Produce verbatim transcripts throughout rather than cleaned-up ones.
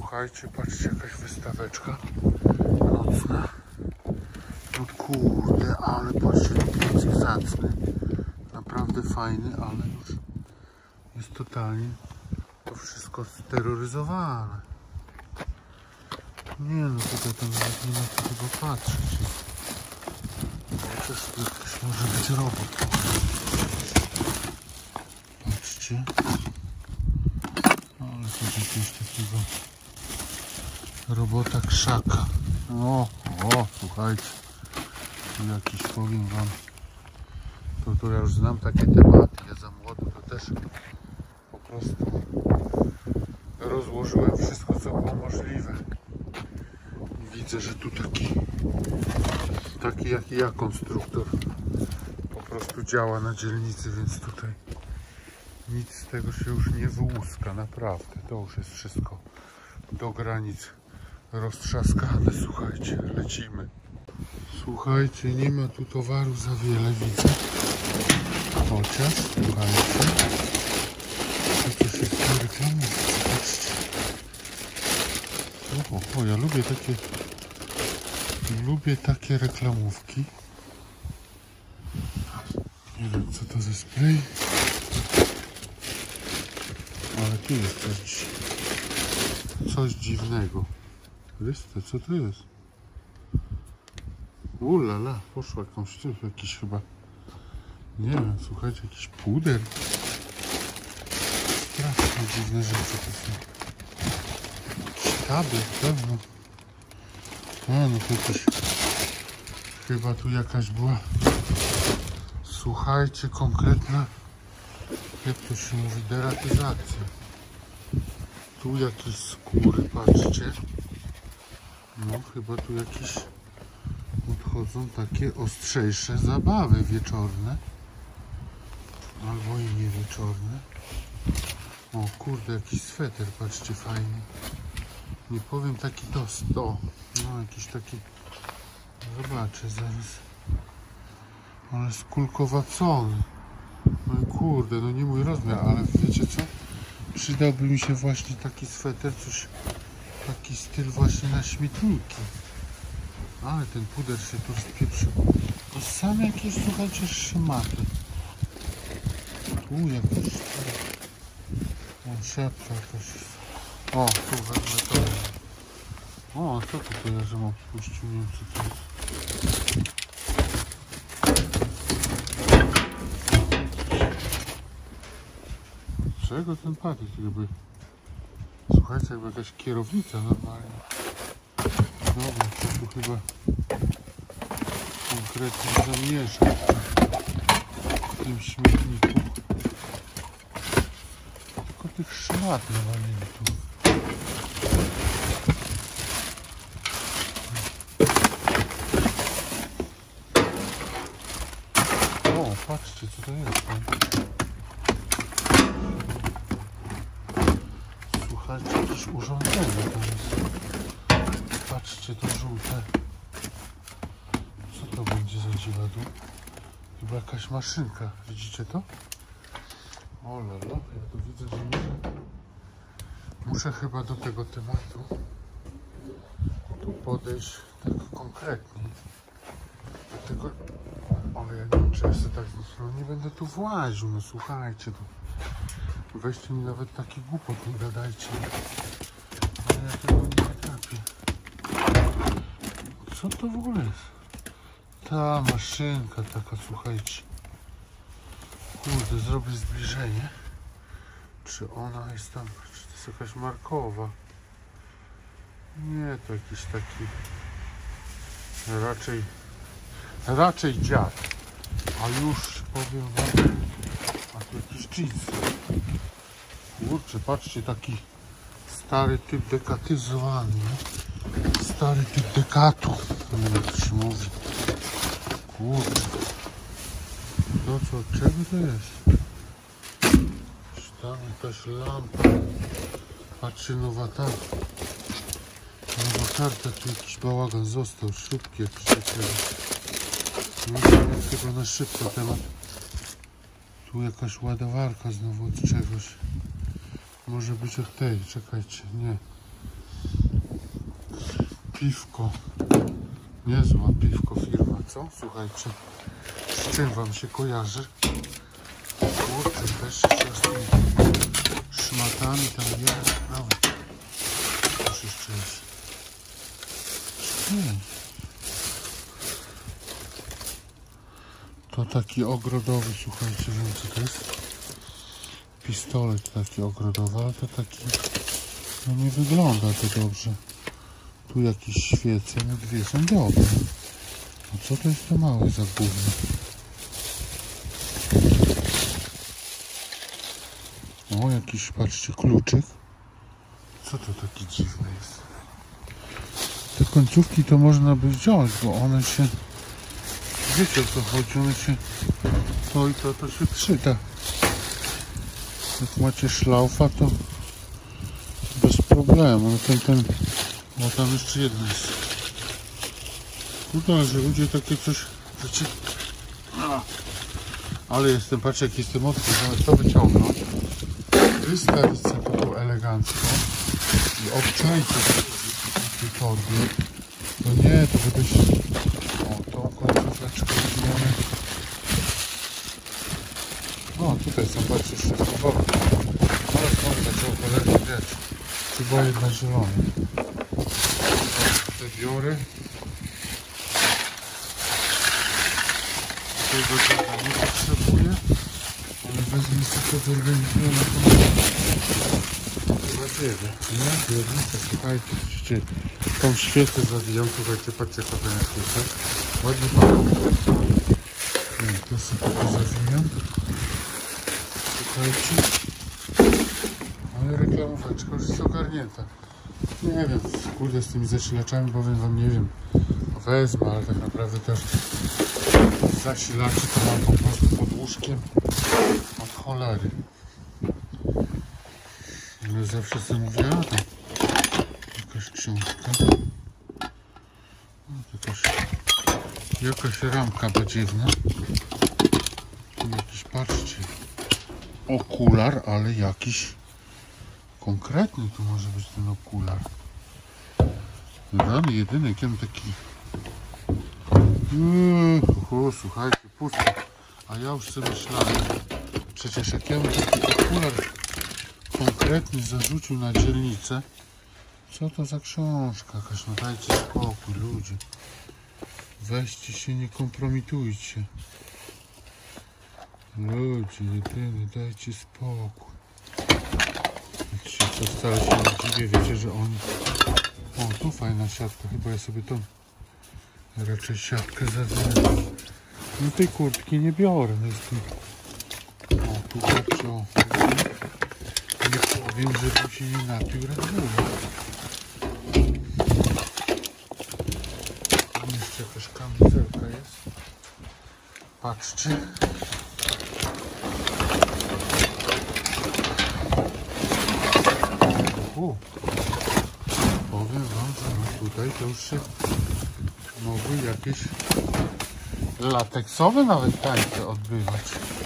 Słuchajcie, patrzcie, jakaś wystaweczka nocna. No kurde, ale patrzcie, to jest zacny. Naprawdę fajny, ale już jest totalnie to wszystko steroryzowane. Nie no, tutaj to nawet nie ma co chyba patrzeć. Chociaż tu jakiś może być robot. Patrzcie. Ale to jakiegoś takiego robota krzaka. O, o, słuchajcie. Tu jakiś, powiem wam, to, to ja już znam takie tematy. Ja za młody to też po prostu rozłożyłem wszystko, co było możliwe. I widzę, że tu taki taki jak ja konstruktor po prostu działa na dzielnicy, więc tutaj nic z tego się już nie wyłuska, naprawdę. To już jest wszystko do granic roztrzaskane. Słuchajcie, lecimy. Słuchajcie, nie ma tu towaru za wiele, widzę. Chociaż, słuchajcie, to coś jest na reklamie. Patrzcie. O, o, ja lubię takie lubię takie reklamówki. Nie wiem, co to za spray. Ale tu jest coś, coś dziwnego. Chryste, co to jest? Ulala, poszła jakąś, jakiś chyba, nie wiem, słuchajcie, jakiś puder. Strasznie dziwne rzeczy to są. Sztaby, pewno. A, no to jakiś, chyba tu jakaś była, słuchajcie, konkretna, jak to się mówi, deratyzacja. Tu jakieś skóry, patrzcie. No, chyba tu jakieś odchodzą takie ostrzejsze zabawy wieczorne. Albo i nie wieczorne. O kurde, jakiś sweter, patrzcie, fajny. Nie powiem, taki to sto. No, jakiś taki, zobaczę zaraz. Ale skulkowacony. No i kurde, no nie mój rozmiar, ale wiecie co? Przydałby mi się właśnie taki sweter, coś, taki styl właśnie na śmietniki. Ale ten puder się tu spieprzył. To same jakieś, słuchajcie, szmaty. Tu jakieś... O, szepta też. O, tu wezmę to. O, co to to ja, że mam puścił, nie wiem co to jest. Czego ten patyk jakby? Słuchajcie, jakby jakaś kierownica normalnie. Dobra, to tu chyba konkretnie zamieszał w tym śmietniku. Tylko tych szmat nawalili tu. O, patrzcie, co to jest. Słuchajcie, jakieś urządzenie to jest. Patrzcie, to żółte. Co to będzie za dziwadło? Chyba jakaś maszynka. Widzicie to? O lala, ja tu widzę, że muszę, muszę chyba do tego tematu tu podejść tak konkretnie. Dlatego, ale ja nie wiem, czy ja sobie tak, no nie będę tu właził, no słuchajcie, to weźcie mi nawet taki głupot, nie gadajcie. Ale ja tego nie trafię. Co to w ogóle jest? Ta maszynka taka, słuchajcie. Kurde, zrobię zbliżenie. Czy ona jest tam, czy to jest jakaś markowa? Nie, to jakiś taki raczej raczej dziad. A już powiem wam, a tu jakiś jeans. Kurczę, patrzcie, taki stary typ dekatyzowany, nie? Stary typ dekatu. Nie wiem, jak to się mówi. Kurczę. To co, od czego to jest? Tam jakaś lampa. Patrzcie, nowa ta. Nowa karta, tu jakiś bałagan został, śrubki jakieś takie. No to jest chyba na szybko temat. Tu jakaś ładowarka znowu od czegoś. Może być od tej, czekajcie, nie. piwko. Niezła piwko firma, co? Słuchajcie, z czym wam się kojarzy? Kurczę, też się z tymi szmatami tam jest, prawda? Coś jeszcze jest. Hmm. To taki ogrodowy, słuchajcie, wiem co to jest. Pistolet taki ogrodowy, ale to taki, no nie wygląda to dobrze. Tu jakieś świece, no dwie są dobre. A co to jest to małe za gówno? O, jakiś, patrzcie, kluczyk. Co to taki dziwny jest? Te końcówki to można by wziąć, bo one się, wiecie o co chodzi, one się, to i to, to się przyda. Jak macie szlaufa, to bez problemu. No ten, ten, bo tam jeszcze jedno jest. Kurde, że ludzie takie coś, wiecie, no. Ale jestem, patrzcie jak jestem mocny, zamiast to wyciągnąć, wystawić sobie to elegancko i obczajcie w tej torbie. To nie, to by się... O, tą końcóweczkę weźmiemy. O, tutaj są, patrzcie, jeszcze wory. Ale skąd zaczął cholernie wiać. Chyba jedna zielona. Te biorę. Tego tego nie potrzebuję. Ale wezmę sobie to zorganizuję na tą... Chyba biedę. Nie? Biernicę, słuchajcie, widzicie. Tą świecę zawijam. Słuchajcie, patrzcie, co to jest świecę. Ładnie pachną. Nie, to sobie to zawijam. Słuchajcie. Ale reklamóweczka już jest ogarnięta. Nie wiem, kurde, z tymi zasilaczami powiem wam, nie wiem. Wezmę, ale tak naprawdę też zasilaczy to mam po prostu pod łóżkiem od cholery. Ale zawsze sobie mówię, a to jakaś książka. No, jakaś, jakaś ramka badziewna. Tu jakiś, patrzcie, okular, ale jakiś konkretny tu może być ten okular. Rany jedynek, ja mam taki... Yy, uhu, słuchajcie, pusto. A ja już sobie myślałem, przecież jak ja bym taki okular konkretny zarzucił na dzielnicę, co to za książka jakaś, no dajcie spokój, ludzie. Weźcie się, nie kompromitujcie. Ludzie, jedyny, dajcie spokój. Wiecie, co wcale się nie dziwię, wiecie, że oni... O, tu fajna siatka, chyba ja sobie tą raczej siatkę zawijam. No tej kurtki nie biorę, no jest tu... O, tu patrzę, o. Nie powiem, żebym się nie napił radiowy. Tam jeszcze jakaś kamizelka jest. Patrzcie. U. Powiem wam, że no tutaj to już się mogły jakieś lateksowe nawet tańce odbywać.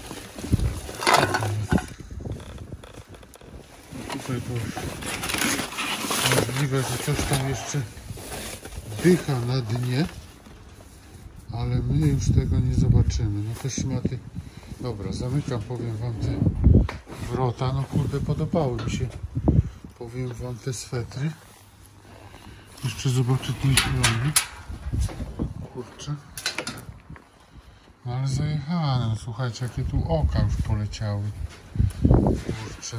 Tutaj to już możliwe, że coś tam jeszcze dycha na dnie, ale my już tego nie zobaczymy. No te szmaty. Dobra, zamykam, powiem wam te wrota. No kurde, podobały mi się, powiem wam, te swetry. Jeszcze zobaczę ten zielony. Kurczę. No ale zajechane. No, słuchajcie, jakie tu oka już poleciały. Kurczę.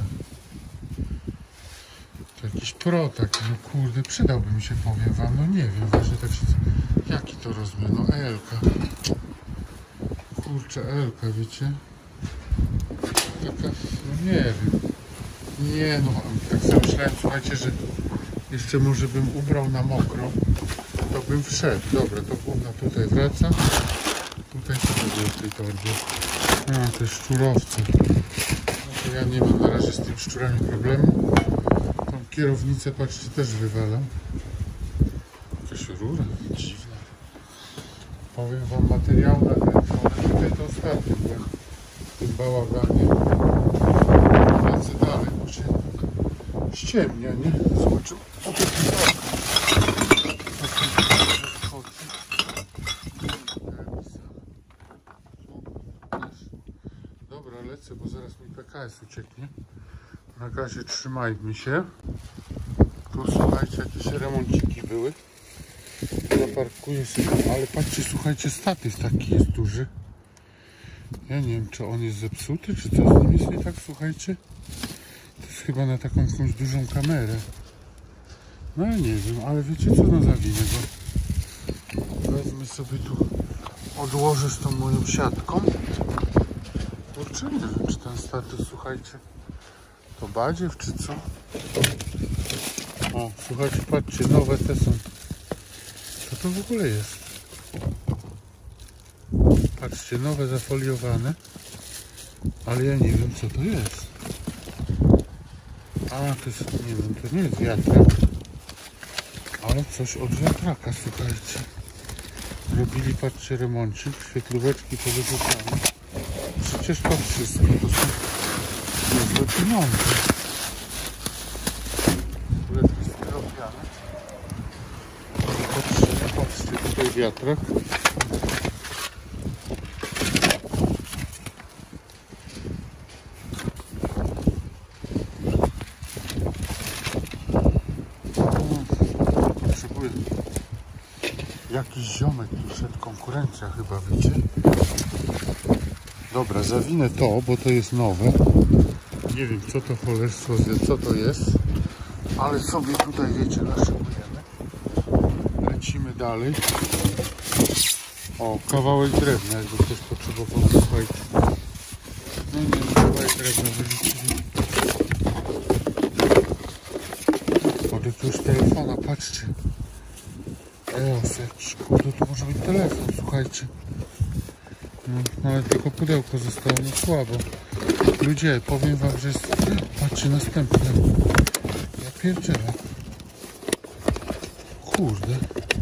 To jakiś protak. No kurde, przydałby mi się, powiem wam. No nie wiem, właśnie tak się... Jaki to rozmiar? No Elka. Kurczę, Elka, wiecie? Taka, no nie wiem. Nie no, tak sobie myślałem, słuchajcie, że jeszcze może bym ubrał na mokro, to bym wszedł. Dobra, to gówno tutaj wraca. Tutaj co to było w tej torbie? A, te szczurowce. No to ja nie mam na razie z tym szczurami problemu. Tą kierownicę, patrzcie, też wywalam. Jakaś rura dziwna. Powiem wam, materiał na ten, tutaj to ostatnio byłem w tym bałaganie. Lecę dalej, bo się ściemnia, nie? Zobaczył. O, to ucieknie. Na razie trzymajmy się. Tu słuchajcie, jakieś remonciki były. Zaparkuję sobie, ale patrzcie, słuchajcie, statyw taki jest duży. Ja nie wiem, czy on jest zepsuty, czy co z nim jest nie tak, słuchajcie. To jest chyba na taką jakąś dużą kamerę. No ja nie wiem, ale wiecie co, no zawinę go. Wezmę sobie tu, odłożę z tą moją siatką. Kurczę, nie wiem, czy ten statyw, słuchajcie, to badziew, czy co? O, słuchajcie, patrzcie, nowe te są. Co to w ogóle jest? Patrzcie, nowe zafoliowane. Ale ja nie wiem, co to jest. A, to jest, nie wiem, to nie jest wiatrak. Ale coś od wiatraka, słuchajcie. Robili, patrzcie, remoncik, świetlóweczki powyrzucane. Przecież to wszystko to są niezłe pieniądze. Kuleczki steropiane. Patrzcie, patrzcie, tutaj wiatrak. Potrzebuję. Jakiś ziomek tu przed konkurencja chyba, wiecie? Dobra, zawinę to, bo to jest nowe. Nie wiem, co to cholerstwo, co to jest. Ale sobie tutaj, wiecie, naszykujemy. Lecimy dalej. O, kawałek drewna, jakby ktoś potrzebował, słuchajcie. No nie wiem, kawałek drewna wyrzucili. Od jakiegoś telefona, patrzcie. Eos jakiś, kurde, to może być telefon, słuchajcie. No, ale tylko pudełko zostało, no słabo. Ludzie, powiem wam, że jest... Patrzcie, następne. Ja pierdzielę. Kurde.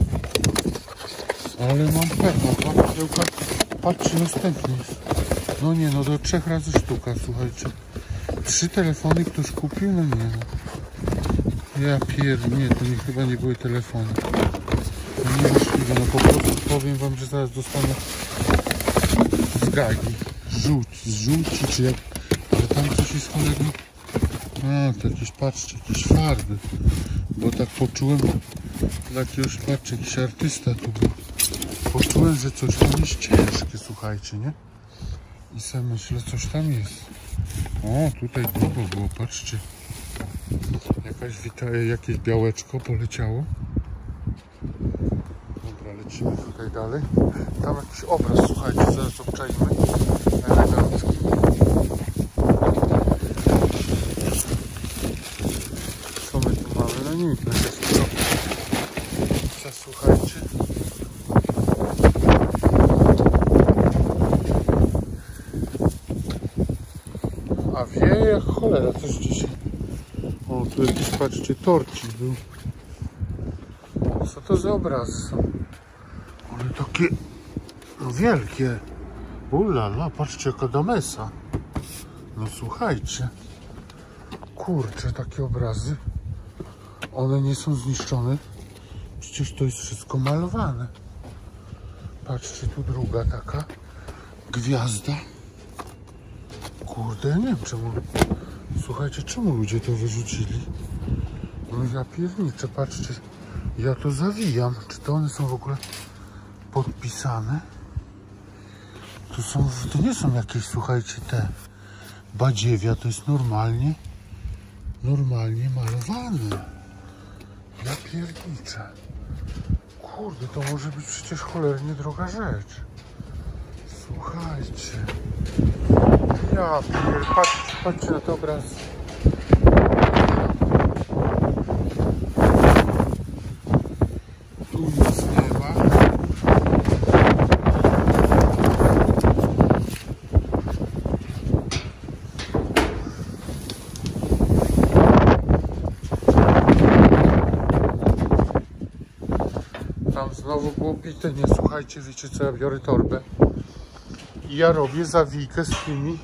Ale mam pecha, dwa pudełka. Patrzcie, następny jest. No nie, no do trzech razy sztuka, słuchajcie. Trzy telefony ktoś kupił? No nie, no. Ja pierd... Nie, to nie, chyba nie były telefony. No niemożliwe, no po prostu powiem wam, że zaraz dostanę z gagi. Żółć, z żółci, czy jak... Ale tam coś jest cholernie... A, to jakieś, patrzcie, jakieś farby. Bo tak poczułem, jakiegoś, patrzcie, jakiś artysta tu był. Poczułem, że coś tam jest ciężkie, słuchajcie, nie? I sam myślę, coś tam jest. O, tutaj grubo było, patrzcie. Jakaś wita... jakieś białeczko poleciało. Dobra, lecimy tutaj dalej. Tam jakiś obraz, słuchajcie, zaraz obczajmy. Elegancki. Co my tu mamy? No nic, na wszystko. Słuchajcie. A wieje jak cholera, coś dzisiaj. O, tu jakiś, patrzcie, torcik był. Co to za obrazy są? One takie, no wielkie. Ulala, patrzcie, jaka damesa. No słuchajcie. Kurczę, takie obrazy. One nie są zniszczone. Przecież to jest wszystko malowane. Patrzcie, tu druga taka gwiazda. Kurde, nie wiem czemu. Słuchajcie, czemu ludzie to wyrzucili? No ja pierniczę, patrzcie. Ja to zawijam. Czy to one są w ogóle podpisane? To są, to nie są jakieś, słuchajcie, te badziewia. To jest normalnie, normalnie malowane. Ja pierniczę. Kurde, to może być przecież cholernie droga rzecz. Słuchajcie. Ja pier... Patrzcie, patrzcie na ten obraz. Tu nic nie ma. Tam znowu było bite, nie słuchajcie, wiecie co, ja biorę torbę i ja robię zawijkę z tymi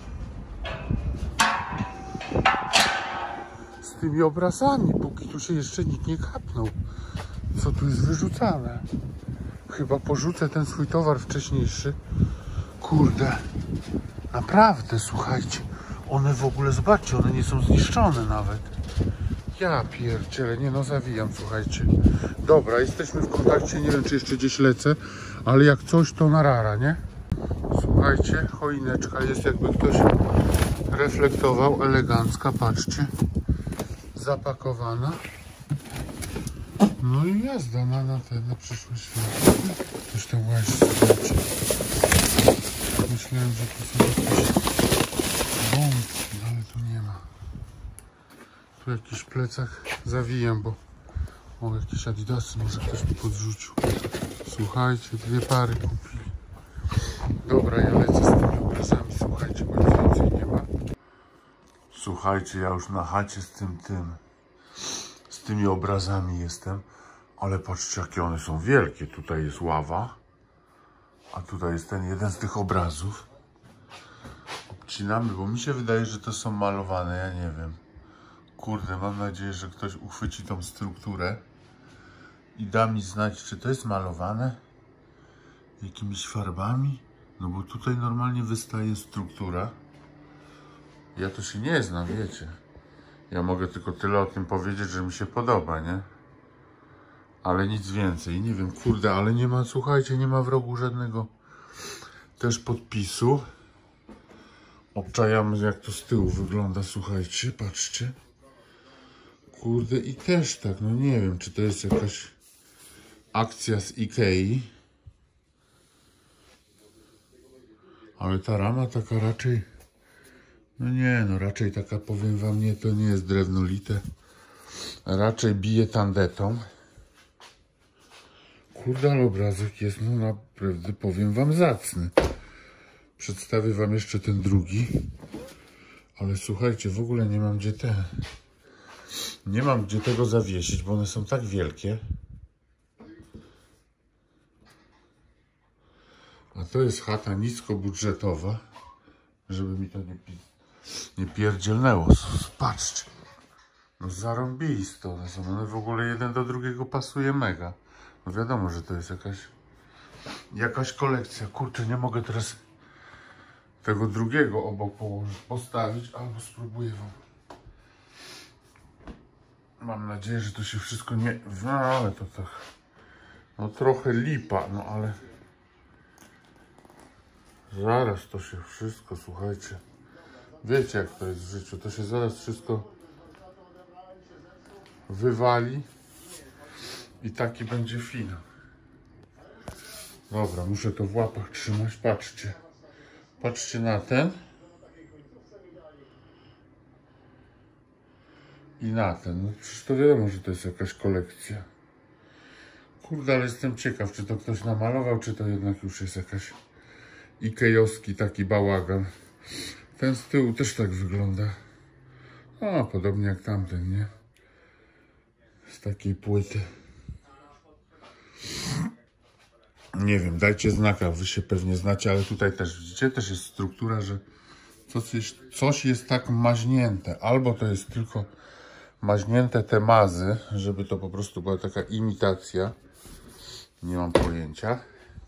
z tymi obrazami, póki tu się jeszcze nikt nie kapnął, co tu jest wyrzucane. Chyba porzucę ten swój towar wcześniejszy. Kurde, naprawdę, słuchajcie, One w ogóle, zobaczcie, one nie są zniszczone nawet. Ja pierdzielę, nie no, zawijam, słuchajcie. Dobra, jesteśmy w kontakcie, nie wiem, czy jeszcze gdzieś lecę, ale jak coś, to na rara, nie? Słuchajcie, choineczka jest, jakby ktoś reflektował, elegancka, patrzcie. Zapakowana. No i jazda na, na te, na przyszłe święta. Coś tam łazi, słuchajcie. Myślałem, że tu są jakieś bombki, ale tu nie ma. Tu jakiś plecak zawijam, bo o, jakieś adidasy może ktoś mi podrzucił. Słuchajcie, dwie pary kupili. Dobra, ja lecę z tymi obrazami, słuchajcie, bo nic więcej nie ma. Słuchajcie, ja już na chacie z tym, tym, z tymi obrazami jestem, ale patrzcie, jakie one są wielkie. Tutaj jest ława, a tutaj jest ten jeden z tych obrazów. Obcinamy, bo mi się wydaje, że to są malowane, ja nie wiem. Kurde, mam nadzieję, że ktoś uchwyci tą strukturę i da mi znać, czy to jest malowane jakimiś farbami. No bo tutaj normalnie wystaje struktura. Ja to się nie znam, wiecie. Ja mogę tylko tyle o tym powiedzieć, że mi się podoba, nie? Ale nic więcej. Nie wiem, kurde, ale nie ma, słuchajcie, nie ma w rogu żadnego też podpisu. Obczajamy, jak to z tyłu wygląda, słuchajcie, patrzcie. Kurde, i też tak, no nie wiem, czy to jest jakaś akcja z Ikei. Ale ta rama taka raczej, no nie, no raczej taka, powiem wam, nie, to nie jest drewnolite. Raczej bije tandetą. Kurde, ale obrazek jest, no naprawdę, powiem wam, zacny. Przedstawię wam jeszcze ten drugi. Ale słuchajcie, w ogóle nie mam gdzie te... Nie mam gdzie tego zawiesić, bo one są tak wielkie. A to jest chata niskobudżetowa, żeby mi to nie, nie pierdzielnęło. Patrzcie. No zarąbiste one są. One w ogóle jeden do drugiego pasuje mega. No wiadomo, że to jest jakaś jakaś kolekcja. Kurczę, nie mogę teraz tego drugiego obok położyć, postawić, albo spróbuję wam. Mam nadzieję, że to się wszystko nie... No ale to tak... No trochę lipa, no ale... Zaraz to się wszystko, słuchajcie. Wiecie, jak to jest w życiu. To się zaraz wszystko wywali i taki będzie finał. Dobra, muszę to w łapach trzymać. Patrzcie. Patrzcie na ten. I na ten. No przecież to wiadomo, że to jest jakaś kolekcja. Kurde, ale jestem ciekaw, czy to ktoś namalował, czy to jednak już jest jakaś ikejowski taki bałagan. Ten z tyłu też tak wygląda. O, podobnie jak tamten, nie? Z takiej płyty. Nie wiem, dajcie znaka, wy się pewnie znacie, ale tutaj też, widzicie, też jest struktura, że coś jest, coś jest tak maźnięte. Albo to jest tylko maźnięte te mazy, żeby to po prostu była taka imitacja. Nie mam pojęcia.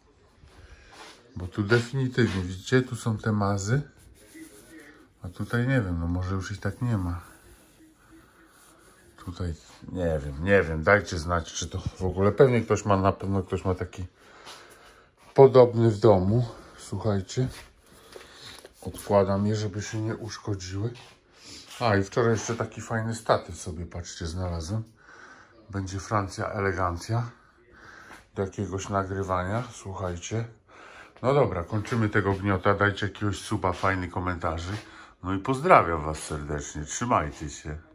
Bo tu definitywnie, widzicie, tu są te mazy. A tutaj nie wiem, no może już ich tak nie ma. Tutaj nie wiem, nie wiem, dajcie znać, czy to w ogóle, pewnie ktoś ma, na pewno ktoś ma taki podobny w domu. Słuchajcie, odkładam je, żeby się nie uszkodziły. A i wczoraj jeszcze taki fajny statyw sobie, patrzcie, znalazłem. Będzie Francja elegancja do jakiegoś nagrywania, słuchajcie. No dobra, kończymy tego gniota, dajcie jakiegoś suba, fajny komentarzy. No i pozdrawiam was serdecznie, trzymajcie się.